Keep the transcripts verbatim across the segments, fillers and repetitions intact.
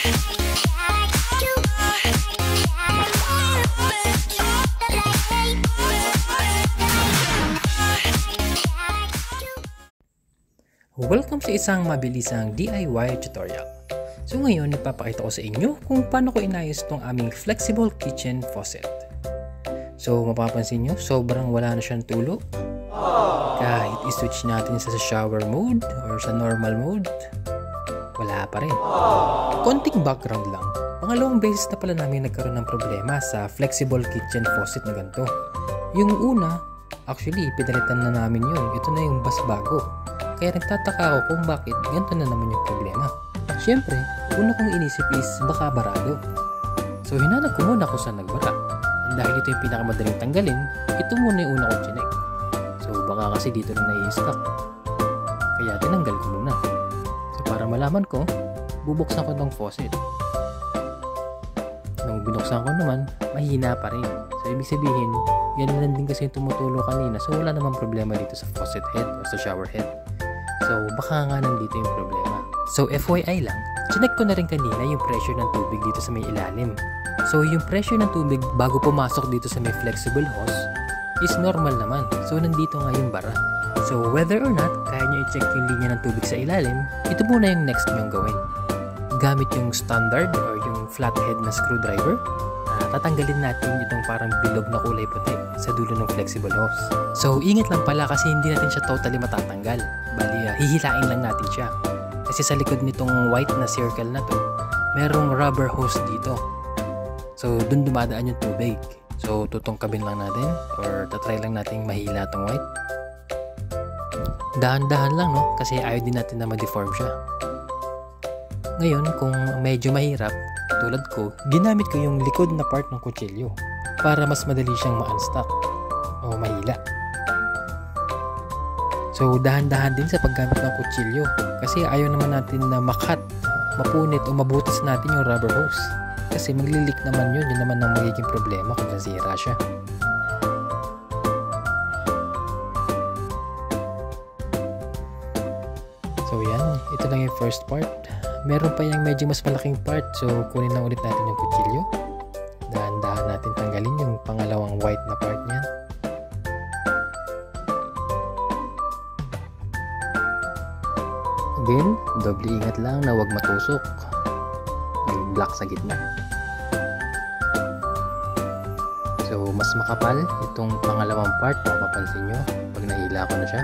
Welcome sa isang mabilisang D I Y tutorial. So ngayon, ipapakita ko sa inyo kung paano ko inayos itong aming flexible kitchen faucet. So mapapansin nyo, sobrang wala na siyang tulo. Kahit i-switch natin sa shower mode or sa normal mode, wala pa rin. Konting background lang. Pangalawang beses na pala namin nagkaroon ng problema sa flexible kitchen faucet na ganito. Yung una, actually, pinalitan na namin yun. Ito na yung bas bago. Kaya nagtataka ako kung bakit ganito na naman yung problema. Siyempre, una kong inisip is baka barado. So hinanap ko muna kung saan nagbara. Dahil ito yung pinakamadaling tanggalin, ito muna yung una kong chinek. So baka kasi dito lang nai-stuck. Kaya tinanggal ko muna. So para malaman ko, bubuksan ko ng faucet. Nung binuksan ko naman, mahina pa rin. So ibig sabihin, yan lang din kasi yung tumutulo kanina. So wala namang problema dito sa faucet head o sa shower head. So, baka nga nandito yung problema. So, F Y I lang, chinek ko na rin kanina yung pressure ng tubig dito sa may ilalim. So, yung pressure ng tubig bago pumasok dito sa may flexible hose is normal naman. So, nandito nga yung bara. So, whether or not kaya nyo i-check yung linya ng tubig sa ilalim, ito muna yung next nyong gawin. Gamit yung standard or yung flathead na screwdriver, uh, tatanggalin natin itong parang bilog na kulay puti sa dulo ng flexible hose. So, ingat lang pala kasi hindi natin siya totally matatanggal. Bali, uh, hihilain lang natin siya. Kasi sa likod nitong white na circle na to, merong rubber hose dito. So, dun dumadaan yung tubig. So, tutungkabin lang natin or tatry lang natin mahila tong white. Dahan-dahan lang, no? Kasi ayaw din natin na ma-deform siya. Ngayon, kung medyo mahirap, tulad ko, ginamit ko yung likod na part ng kutsilyo para mas madali siyang ma-unstuck o mahila. So, dahan-dahan din sa paggamit ng kutsilyo kasi ayaw naman natin na makat, mapunit o mabutas natin yung rubber hose kasi maglilik naman yun, yun naman ang magiging problema kung nasira siya. So, yan. Ito lang yung first part. Meron pa yung medyo mas malaking part, so kunin lang ulit natin yung kutsilyo. Dahan-dahan natin tanggalin yung pangalawang white na part niyan. Again, doble ingat lang na huwag matusok. May black sa gitna. So, mas makapal itong pangalawang part, mapapansin nyo pag nahila ko na siya.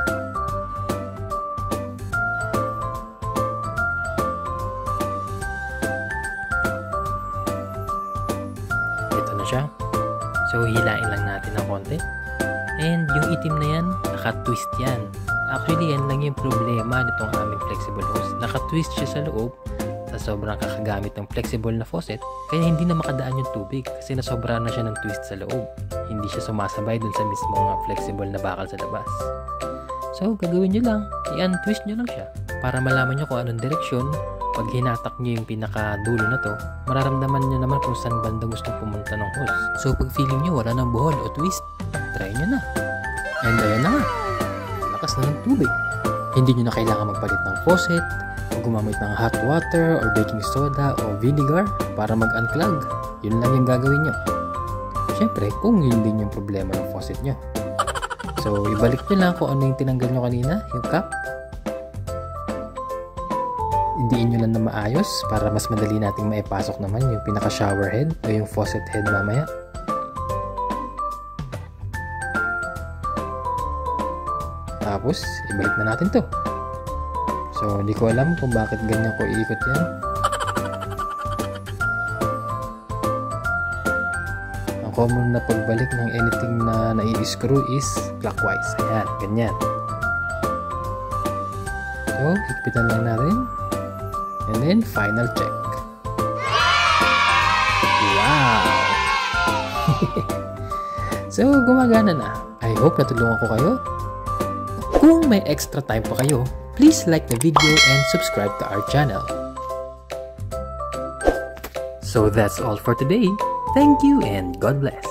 Ito na siya. So, hilain lang natin ng konti. And yung itim na yan, naka-twist yan. Actually, yan lang yung problema nitong aming flexible hose. Naka-twist siya sa loob sa sobrang kakagamit ng flexible na faucet, kaya hindi na makadaan yung tubig kasi nasobra na siya ng twist sa loob. Hindi siya sumasabay dun sa mismong flexible na bakal sa labas. So, gagawin nyo lang, i-untwist nyo lang siya para malaman nyo kung anong direksyon. Pag hinatak nyo yung pinakadulo na to, mararamdaman nyo naman kung saan banda gustong pumunta ng hose. So, pag feeling nyo wala ng buhol o twist, try nyo na. And ayan na nga. Lakas na ng tubig. Hindi nyo na kailangan magpalit ng faucet o gumamit ng hot water or baking soda o vinegar para mag-unclog. Yun lang yung gagawin nyo. Siyempre, kung yun din yung problema ng faucet nyo. So, ibalik nyo lang kung ano yung tinanggal nyo kanina, yung cap. Indiin nyo lang na maayos para mas madali nating maipasok naman yung pinaka-shower head o yung faucet head mamaya. Tapos, ibalik na natin to. So, hindi ko alam kung bakit ganyan ko iikot yan. Ang common na pagbalik ng anything na nai-screw is clockwise. Ayan, ganyan. So, higpitan lang natin. And then, final check. Wow! So, gumagana na. I hope natulungan ko kayo. Kung may extra time pa kayo, please like the video and subscribe to our channel. So that's all for today. Thank you and God bless.